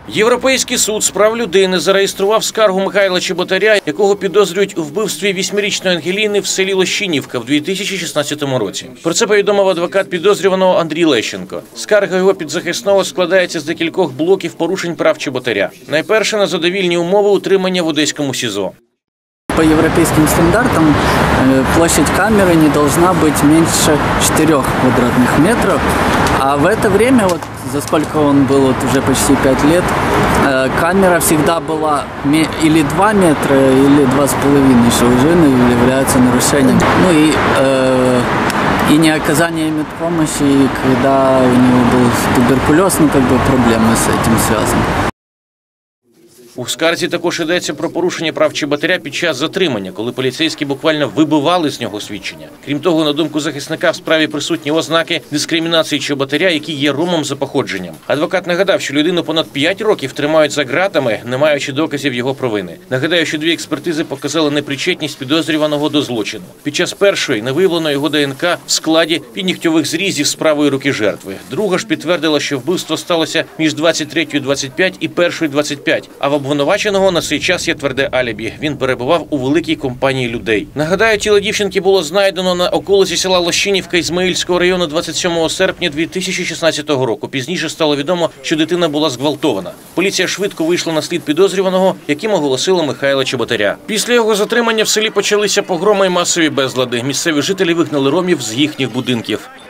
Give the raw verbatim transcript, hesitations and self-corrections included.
Європейський суд з прав людини зареєстрував скаргу Михайла Чеботаря, якого підозрюють у вбивстві вісьмирічної Ангеліни в селі Лощинівка в дві тисячі шістнадцятому році. Про це повідомив адвокат підозрюваного Андрій Лещенко. Скарга його підзахисного складається з декількох блоків порушень прав Чеботаря. Найперше – на задовільні умови утримання в одеському СІЗО. По европейским стандартам площадь камеры не должна быть меньше четырёх квадратных метров. А в это время, вот за сколько он был, вот уже почти пять лет, камера всегда была или два метра, или два с половиной, что уже является нарушением. Ну и, э, и не оказание медпомощи, когда у него был туберкулез, ну как бы проблемы с этим связаны. У скарзі також йдеться про порушення прав Чеботаря під час затримання, коли поліцейські буквально вибивали з нього свідчення. Крім того, на думку захисника, в справі присутні ознаки дискримінації Чеботаря, який є ромом за походженням. Адвокат нагадав, що людину понад п'ять років тримають за ґратами, не маючи доказів його провини. Нагадаю, що дві експертизи показали непричетність підозрюваного до злочину. Під час першої не виявлено його ДНК в складі піднігтьових зрізів з правої руки жертви. Друга ж підтвердила, що вбивство сталося між двадцять третьою двадцять п'ять і першою двадцять п'ять, а в обвинуваченого на цей час є тверде алібі. Він перебував у великій компанії людей. Нагадаю, тіло дівчинки було знайдено на околиці села Лощинівка Ізмаїльського району двадцять сьомого серпня дві тисячі шістнадцятого року. Пізніше стало відомо, що дитина була зґвалтована. Поліція швидко вийшла на слід підозрюваного, яким оголосила Михайла Чеботаря. Після його затримання в селі почалися погроми і масові безлади. Місцеві жителі вигнали ромів з їхніх будинків.